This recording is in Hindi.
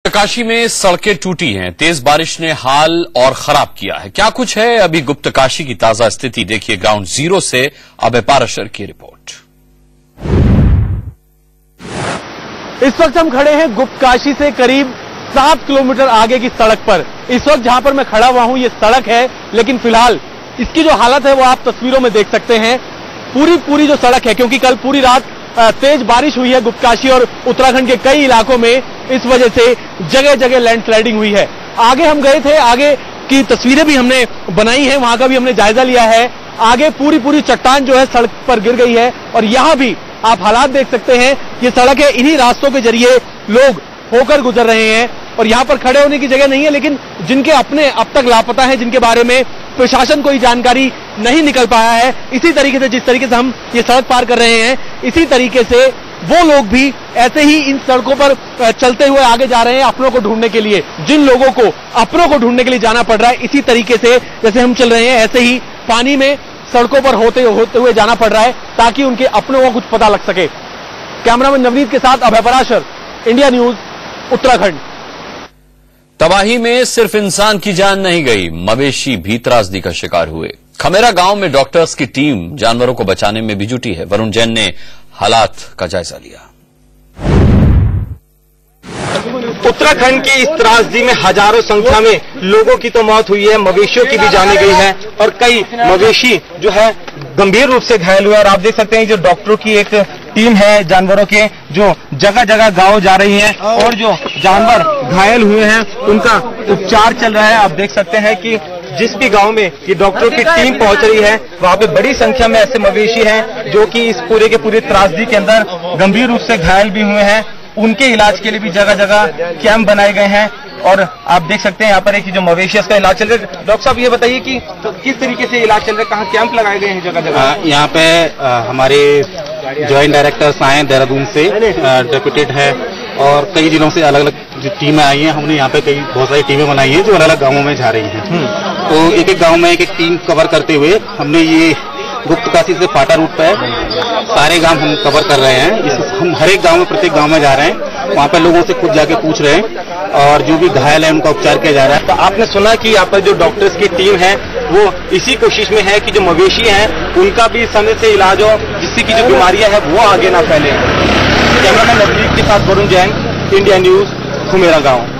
गुप्तकाशी में सड़कें टूटी हैं। तेज बारिश ने हाल और खराब किया है। क्या कुछ है अभी गुप्तकाशी की ताजा स्थिति, देखिए ग्राउंड जीरो से अभय पाराशर की रिपोर्ट। इस वक्त हम खड़े हैं गुप्तकाशी से करीब 7 किलोमीटर आगे की सड़क पर। इस वक्त जहां पर मैं खड़ा हुआ हूं ये सड़क है, लेकिन फिलहाल इसकी जो हालत है वो आप तस्वीरों में देख सकते हैं। पूरी जो सड़क है, क्योंकि कल पूरी रात तेज बारिश हुई है गुप्तकाशी और उत्तराखंड के कई इलाकों में, इस वजह से जगह जगह लैंडस्लाइडिंग हुई है। आगे हम गए थे, आगे की तस्वीरें भी हमने बनाई है, वहां का भी हमने जायजा लिया है। आगे पूरी चट्टान जो है सड़क पर गिर गई है और यहां भी आप हालात देख सकते हैं। ये सड़क है, इन्हीं रास्तों के जरिए लोग होकर गुजर रहे हैं और यहां पर खड़े होने की जगह नहीं है, लेकिन जिनके अपने अब तक लापता हैं, जिनके बारे में प्रशासन कोई जानकारी नहीं निकल पाया है, इसी तरीके से जिस तरीके से हम ये सड़क पार कर रहे हैं, इसी तरीके से वो लोग भी ऐसे ही इन सड़कों पर चलते हुए आगे जा रहे हैं अपनों को ढूंढने के लिए। जिन लोगों को अपनों को ढूंढने के लिए जाना पड़ रहा है, इसी तरीके से जैसे हम चल रहे हैं, ऐसे ही पानी में सड़कों पर होते हुए जाना पड़ रहा है ताकि उनके अपनों को कुछ पता लग सके। कैमरामैन नवनीत के साथ अभय पराशर, इंडिया न्यूज, उत्तराखंड। तबाही में सिर्फ इंसान की जान नहीं गई, मवेशी भी त्रासदी का शिकार हुए। खमेरा गांव में डॉक्टर्स की टीम जानवरों को बचाने में भी जुटी है। वरुण जैन ने हालात का जायजा लिया। उत्तराखंड की इस त्रासदी में हजारों संख्या में लोगों की तो मौत हुई है, मवेशियों की भी जाने गई है और कई मवेशी जो है गंभीर रूप से घायल हुए। और आप देख सकते हैं जो डॉक्टरों की एक टीम है जानवरों के, जो जगह जगह गांव जा रही है और जो जानवर घायल हुए हैं उनका उपचार चल रहा है। आप देख सकते हैं कि जिस भी गांव में ये डॉक्टरों की टीम पहुंच रही है, वहां पे बड़ी संख्या में ऐसे मवेशी हैं जो कि इस पूरे त्रासदी के अंदर गंभीर रूप से घायल भी हुए हैं। उनके इलाज के लिए भी जगह जगह कैंप बनाए गए हैं और आप देख सकते हैं यहाँ पर एक जो मवेशी का इलाज चल रहा है। डॉक्टर साहब ये बताइए कि तो किस तरीके से इलाज चल रहा है, कहाँ कैंप लगाए गए हैं जगह जगह? यहाँ पे हमारे ज्वाइंट डायरेक्टर्स आए हैं देहरादून से, डेप्यूटेड है और कई जिलों से अलग अलग जो टीमें आई हैं। हमने यहाँ पे बहुत सारी टीमें बनाई हैं जो अलग अलग गाँवों में जा रही हैं। तो एक एक गाँव में एक टीम कवर करते हुए हमने ये गुप्तकाशी से पाटा रूट पे सारे गांव हम कवर कर रहे हैं। हम हर एक गांव में, प्रत्येक गांव में जा रहे हैं, वहां पर लोगों से खुद जाके पूछ रहे हैं और जो भी घायल है उनका उपचार किया जा रहा है। तो आपने सुना कि यहाँ पर जो डॉक्टर्स की टीम है वो इसी कोशिश में है कि जो मवेशी हैं उनका भी समय से इलाज हो, जिससे की जो बीमारियां है वो आगे ना फैले। कैमरामैन नवनीत के साथ वरुण जैन, इंडिया न्यूज, खमेरा गाँव।